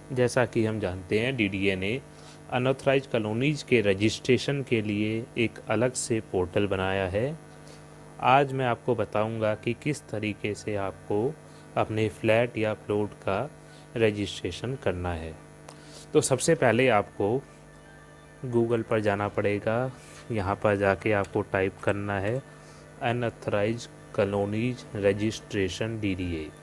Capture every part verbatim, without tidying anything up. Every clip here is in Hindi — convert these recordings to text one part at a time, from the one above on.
जैसा कि हम जानते हैं डी डी ए ने अनऑथराइज कॉलोनीज के रजिस्ट्रेशन के लिए एक अलग से पोर्टल बनाया है। आज मैं आपको बताऊंगा कि किस तरीके से आपको अपने फ्लैट या प्लॉट का रजिस्ट्रेशन करना है। तो सबसे पहले आपको गूगल पर जाना पड़ेगा। यहाँ पर जाके आपको टाइप करना है unauthorise colonies registration D D A.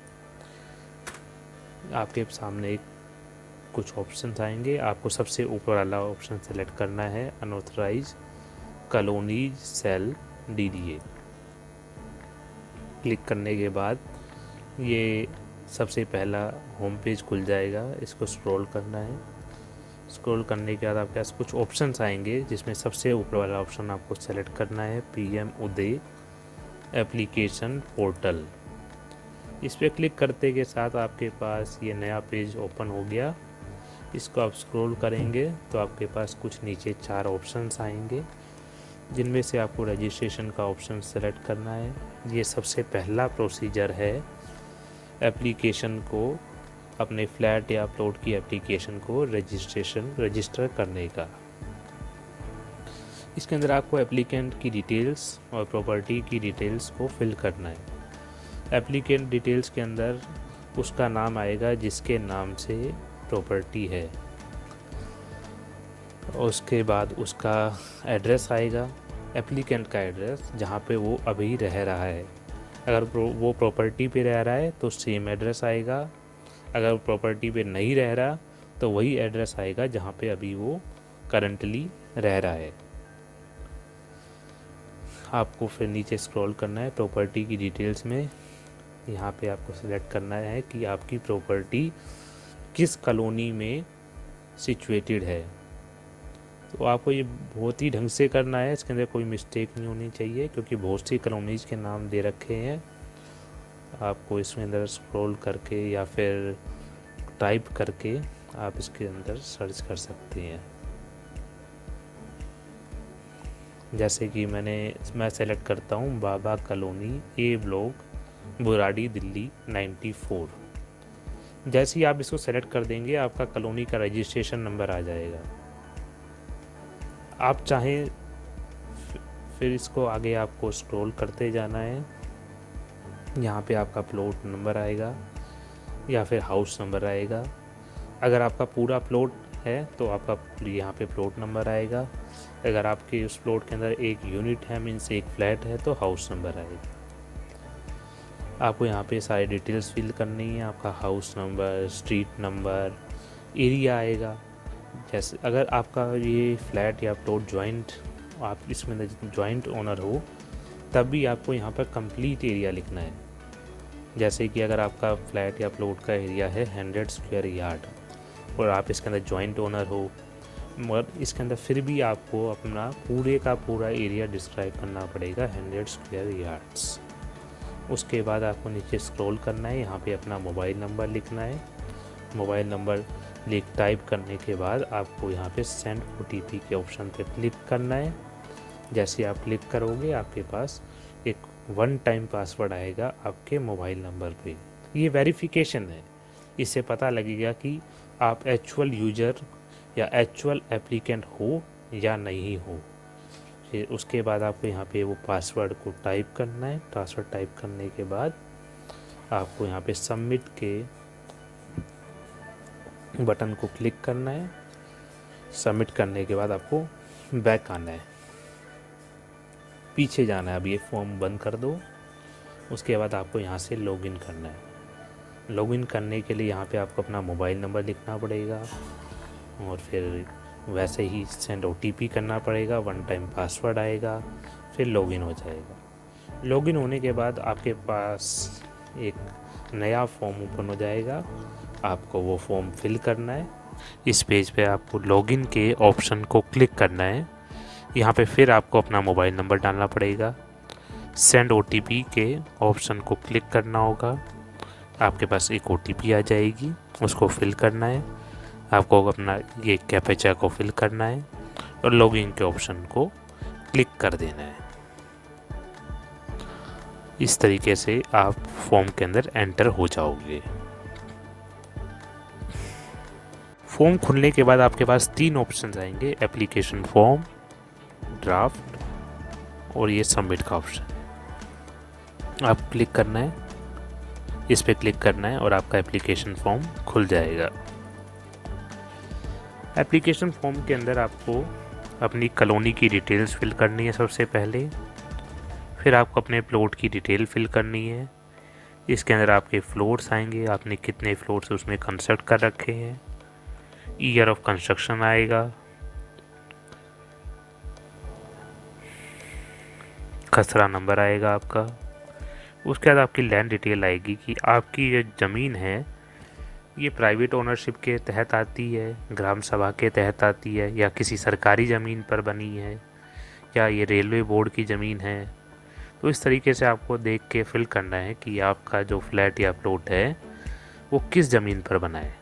आपके सामने एक कुछ ऑप्शंस आएंगे, आपको सबसे ऊपर वाला ऑप्शन सेलेक्ट करना है unauthorise colonies cell D D A. Click करने के बाद ये सबसे पहला होम पेज खुल जाएगा, इसको स्क्रॉल करना है। स्क्रॉल करने के बाद आपके पास कुछ ऑप्शंस आएंगे, जिसमें सबसे ऊपर वाला ऑप्शन आपको सेलेक्ट करना है P M Uday application portal. इस पर क्लिक करते के साथ आपके पास ये नया पेज ओपन हो गया। इसको आप स्क्रॉल करेंगे तो आपके पास कुछ नीचे चार ऑप्शंस आएंगे, जिनमें से आपको रजिस्ट्रेशन का ऑप्शन सेलेक्ट करना है। ये सबसे पहला प्रोसीजर है एप्लीकेशन को, अपने फ्लैट या प्लॉट की एप्लीकेशन को रजिस्ट्रेशन रजिस्टर करने का। इसके अंदर आपको एप्लीकेंट की डिटेल्स और प्रॉपर्टी की डिटेल्स को फिल करना है। एप्लीकेंट डिटेल्स के अंदर उसका नाम आएगा जिसके नाम से प्रॉपर्टी है, और उसके बाद उसका एड्रेस आएगा, एप्लीकेंट का एड्रेस जहाँ पे वो अभी रह रहा है। अगर वो प्रॉपर्टी पे रह रहा है तो सेम एड्रेस आएगा, अगर प्रॉपर्टी पे नहीं रह रहा तो वही एड्रेस आएगा जहाँ पे अभी वो करंटली रह रहा है। आपको फिर नीचे स्क्रॉल करना है प्रॉपर्टी की डिटेल्स में। यहाँ पे आपको सिलेक्ट करना है कि आपकी प्रॉपर्टी किस कॉलोनी में सिचुएटेड है। तो आपको ये बहुत ही ढंग से करना है, इसके अंदर कोई मिस्टेक नहीं होनी चाहिए, क्योंकि बहुत सी कॉलोनीज के नाम दे रखे हैं। आपको इसमें अंदर स्क्रॉल करके या फिर टाइप करके आप इसके अंदर सर्च कर सकते हैं। जैसे कि मैंने मैं सेलेक्ट करता हूँ Baba colony, A block, Burari, Delhi चौरानवे। जैसे ही आप इसको सेलेक्ट कर देंगे आपका कॉलोनी का रजिस्ट्रेशन नंबर आ जाएगा। आप चाहें फिर इसको आगे आपको स्क्रॉल करते जाना है। यहाँ पे आपका प्लॉट नंबर आएगा या फिर हाउस नंबर आएगा। अगर आपका पूरा प्लॉट है तो आपका यहाँ पे प्लॉट नंबर आएगा। अगर आपके उस प्लॉट के अंदर एक यूनिट है, मीन्स एक फ्लैट है, तो हाउस नंबर आएगा। आपको यहाँ पे सारी डिटेल्स फिल करनी है, आपका house number, street number, area आएगा। जैसे अगर आपका ये फ्लैट या प्लॉट जॉइंट, आप इसमें जॉइंट ओनर हो, तब भी आपको यहाँ पर कंप्लीट एरिया लिखना है। जैसे कि अगर आपका फ्लैट या प्लॉट का एरिया है हंड्रेड स्क्वायर यार्ड और आप इसके अंदर जॉइंट ओनर हो, मगर इसके अंदर फिर भी आपको अपना पूरे का पूरा एरिया डिस्क्राइब करना पड़ेगा हंड्रेड स्क्वायर यार्ड्स। उसके बाद आपको नीचे स्क्रॉल करना है, यहाँ पे अपना मोबाइल नंबर लिखना है। मोबाइल नंबर लिख टाइप करने के बाद आपको यहाँ पे सेंड ओ टी पी के ऑप्शन पे क्लिक करना है। जैसे आप क्लिक करोगे आपके पास एक वन टाइम पासवर्ड आएगा आपके मोबाइल नंबर पे। ये वेरिफिकेशन है, इससे पता लगेगा कि आप एक्चुअल यूजर या एक्चुअल एप्लीकेंट हो या नहीं हो। फिर उसके बाद आपको यहाँ पे वो पासवर्ड को टाइप करना है। पासवर्ड टाइप करने के बाद आपको यहाँ पे सबमिट के बटन को क्लिक करना है। सबमिट करने के बाद आपको बैक आना है, पीछे जाना है। अब ये फॉर्म बंद कर दो। उसके बाद आपको यहाँ से लॉगिन करना है। लॉगिन करने के लिए यहाँ पे आपको अपना मोबाइल नंबर लिखना पड़ेगा और फिर वैसे ही सेंड ओ टी पी करना पड़ेगा। वन टाइम पासवर्ड आएगा, फिर लॉगिन हो जाएगा। लॉगिन होने के बाद आपके पास एक नया फॉर्म ओपन हो जाएगा, आपको वो फॉर्म फिल करना है। इस पेज पे आपको लॉगिन के ऑप्शन को क्लिक करना है। यहाँ पे फिर आपको अपना मोबाइल नंबर डालना पड़ेगा। सेंड ओ टी पी के ऑप्शन को क्लिक करना होगा। आपके पास एक ओ टी पी आ जाएगी, उसको फिल करना है। आपको अपना ये कैप्चा को फिल करना है और लॉगिन के ऑप्शन को क्लिक कर देना है। इस तरीके से आप फॉर्म के अंदर एंटर हो जाओगे। फॉर्म खुलने के बाद आपके पास तीन ऑप्शन आएंगे, एप्लीकेशन फॉर्म, ड्राफ्ट और ये सबमिट का ऑप्शन। आप क्लिक करना है, इस पे क्लिक करना है और आपका एप्लीकेशन फॉर्म खुल जाएगा। एप्लीकेशन फॉर्म के अंदर आपको अपनी कॉलोनी की डिटेल्स फिल करनी है सबसे पहले, फिर आपको अपने प्लॉट की डिटेल फिल करनी है। इसके अंदर आपके फ्लोर्स आएंगे, आपने कितने फ्लोर्स उसमें कंस्ट्रक्ट कर रखे हैं, ईयर ऑफ कंस्ट्रक्शन आएगा, खसरा नंबर आएगा आपका। उसके बाद आपकी लैंड डिटेल आएगी कि आपकी ये ज़मीन है ये प्राइवेट ओनरशिप के तहत आती है, ग्राम सभा के तहत आती है, या किसी सरकारी ज़मीन पर बनी है, या ये रेलवे बोर्ड की ज़मीन है। तो इस तरीके से आपको देख के फिल करना है कि आपका जो फ्लैट या प्लॉट है वो किस ज़मीन पर बना है।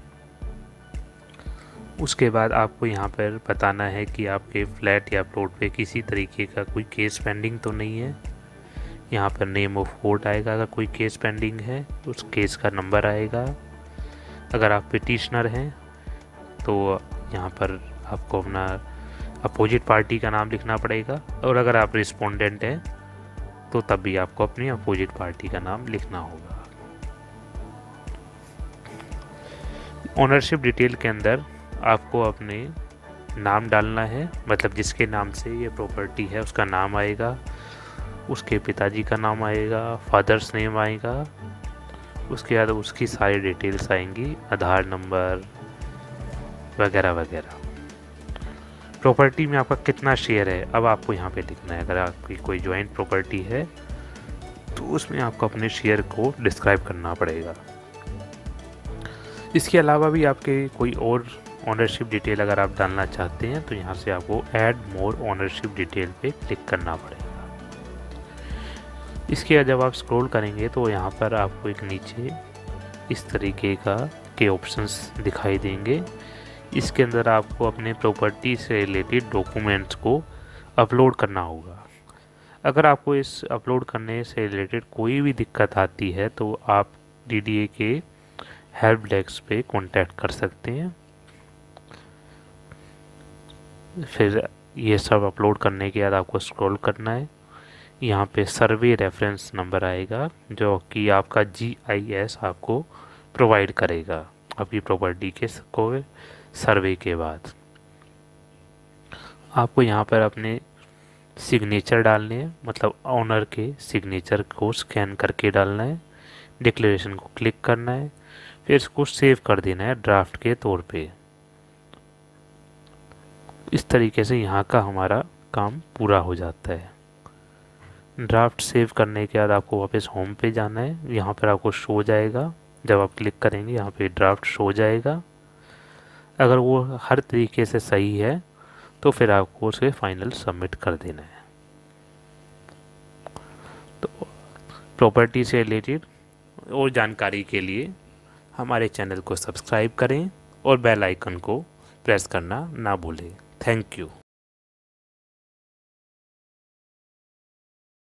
उसके बाद आपको यहाँ पर बताना है कि आपके फ्लैट या प्लॉट पे किसी तरीके का कोई केस पेंडिंग तो नहीं है। यहाँ पर नेम ऑफ कोर्ट आएगा, अगर कोई केस पेंडिंग है उस केस का नंबर आएगा। अगर आप पिटिशनर हैं तो यहाँ पर आपको अपना अपोजिट पार्टी का नाम लिखना पड़ेगा, और अगर आप रिस्पोंडेंट हैं तो तब भी आपको अपनी अपोजिट पार्टी का नाम लिखना होगा। ओनरशिप डिटेल के अंदर आपको अपने नाम डालना है, मतलब जिसके नाम से ये प्रॉपर्टी है उसका नाम आएगा, उसके पिताजी का नाम आएगा, फादर्स नेम आएगा। उसके बाद उसकी सारी डिटेल्स आएंगी, आधार नंबर वगैरह वगैरह। प्रॉपर्टी में आपका कितना शेयर है अब आपको यहाँ पे लिखना है। अगर आपकी कोई जॉइंट प्रॉपर्टी है तो उसमें आपको अपने शेयर को डिस्क्राइब करना पड़ेगा। इसके अलावा भी आपके कोई और ओनरशिप डिटेल अगर आप डालना चाहते हैं तो यहाँ से आपको ऐड मोर ओनरशिप डिटेल पे क्लिक करना पड़ेगा। इसके बाद जब आप स्क्रॉल करेंगे तो यहाँ पर आपको एक नीचे इस तरीके का के ऑप्शंस दिखाई देंगे। इसके अंदर आपको अपने प्रॉपर्टी से रिलेटेड डॉक्यूमेंट्स को अपलोड करना होगा। अगर आपको इस अपलोड करने से रिलेटेड कोई भी दिक्कत आती है तो आप डी डी ए के हेल्प डेस्क पे कांटेक्ट कर सकते हैं। फिर ये सब अपलोड करने के बाद आपको स्क्रॉल करना है, यहाँ पे सर्वे रेफरेंस नंबर आएगा जो कि आपका जी आई एस आपको प्रोवाइड करेगा आपकी प्रॉपर्टी के को सर्वे के बाद। आपको यहाँ पर अपने सिग्नेचर डालने हैं, मतलब ऑनर के सिग्नेचर को स्कैन करके डालना है, डिक्लेरेशन को क्लिक करना है, फिर इसको सेव कर देना है ड्राफ्ट के तौर पे। इस तरीके से यहाँ का हमारा काम पूरा हो जाता है। ड्राफ्ट सेव करने के बाद आपको वापस होम पे जाना है, यहाँ पर आपको शो जाएगा, जब आप क्लिक करेंगे यहाँ पे ड्राफ्ट शो जाएगा। अगर वो हर तरीके से सही है तो फिर आपको उसे फाइनल सबमिट कर देना है। तो प्रॉपर्टी से रिलेटेड और जानकारी के लिए हमारे चैनल को सब्सक्राइब करें और बेल आइकन को प्रेस करना ना भूलें। Thank you.